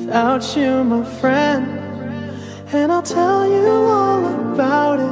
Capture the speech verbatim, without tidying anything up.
without you, my friend. And I'll tell you all about it